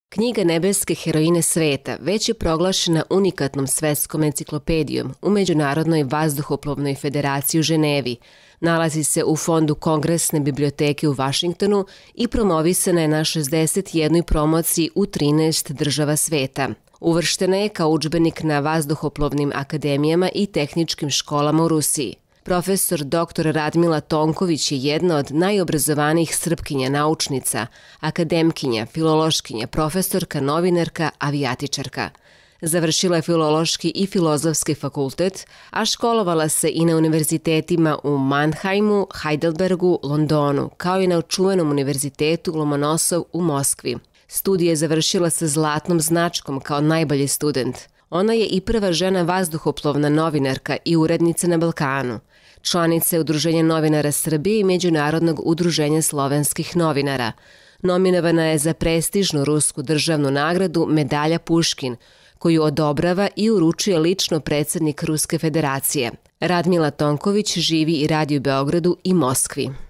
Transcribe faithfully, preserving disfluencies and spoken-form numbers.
Knjiga Nebeske heroine sveta već je proglašena unikatnom svetskom enciklopedijom u Međunarodnoj vazduhoplovnoj federaciji u Ženevi, nalazi se u fondu Kongresne biblioteke u Vašingtonu i promovisana je na šezdeset jednoj promociji u trinaest država sveta. Uvrštena je kao udžbenik na vazduhoplovnim akademijama i tehničkim školama u Rusiji. Profesor doktor Radmila Tonković je jedna od najobrazovanijih Srpkinja naučnica, akademkinja, filološkinja, profesorka, novinarka, avijatičarka. Završila je filološki i filozofski fakultet, a školovala se i na univerzitetima u Mannheimu, Heidelbergu, Londonu, kao i na čuvenom univerzitetu Lomonosov u Moskvi. Studije je završila sa zlatnom značkom kao najbolji student. Ona je i prva žena vazduhoplovna novinarka i urednica na Balkanu. Članica je Udruženja novinara Srbije i Međunarodnog udruženja slovenskih novinara. Nominovana je za prestižnu rusku državnu nagradu Medalja Puškin, koju odobrava i uručuje lično predsjednik Ruske federacije. Radmila Tonković živi i radi u Beogradu i Moskvi.